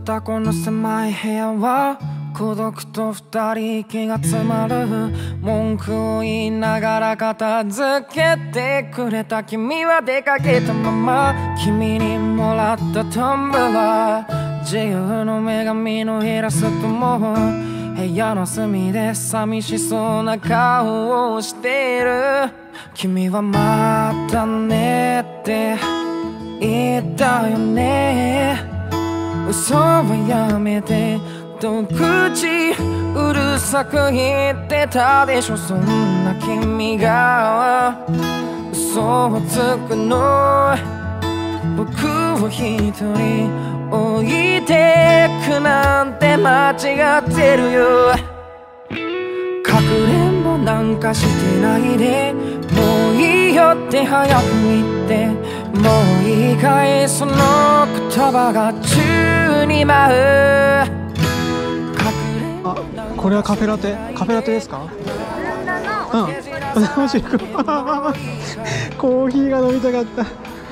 ったこの狭い部屋は孤独と二人息が詰まる。文句を言いながら片付けてくれた君は出かけたまま。君にもらったタンブラー、自由の女神のイラストも部屋の隅で寂しそうな顔をしている。君はまたねって言ったよね。嘘はやめてと口うるさく言ってたでしょ。そんな君が嘘をつくの。僕を一人置いてくなんて間違ってるよ。かくれんぼなんかしてないで、もういいよって早く言って。もういいかいその言葉が宙に舞う。 あ、これはカフェラテ、カフェラテですか？うん、おしいコーヒーが飲みたかった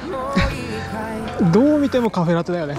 どう見てもカフェラテだよね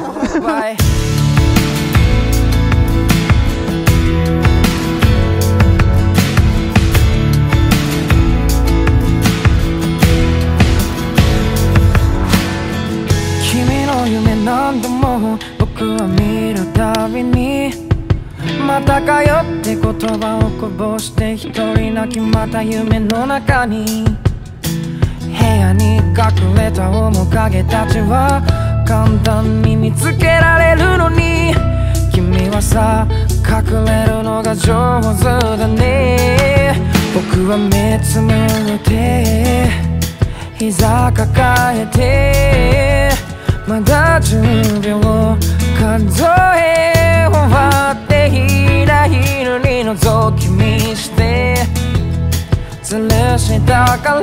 君の夢何度も僕は見るたびにまたかよって言葉をこぼして一人泣き。また夢の中に部屋に隠れた面影たちは簡単に見つけられるのに、君はさ隠れるのが上手だね。僕は目つむって膝抱えてまだ10秒数え終わっていないのに覗き見して吊るしたから。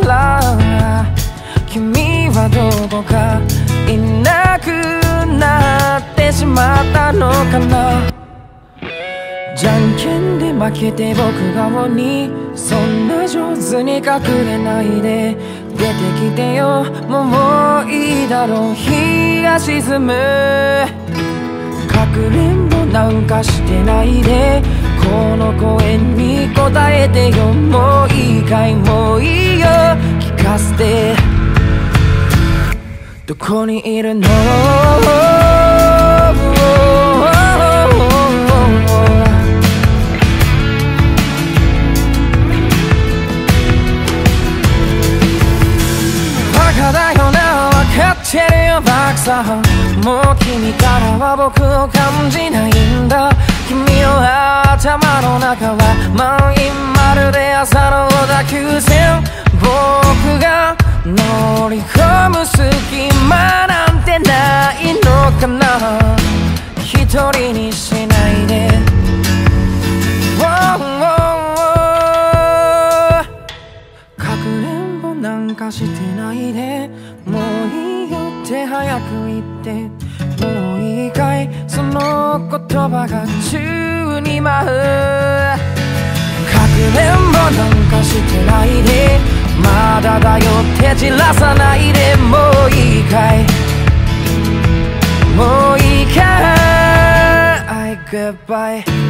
君はどこかいなくなってしまったのかな。じゃんけんで負けて僕側にそんな上手に隠れないで出てきてよ。もういいだろう日が沈む。かくれんぼなんかしてないでこの声に応えてよ。もういいかいもういいよ聞かせて。どこにいるの？バカだよな分かってるよバカさ。もう君からは僕を感じないんだ。君の頭の中は満員まるで朝の小田急線。僕が乗り込む隙間なんてないのかな。一人にしないでかくれんぼなんかしてないでもういいよって早く言って。もういいかいその言葉が宙に舞う。かくれんぼなんかしてないでまだだよってじらさないで。もういいかいもういいかい Goodbye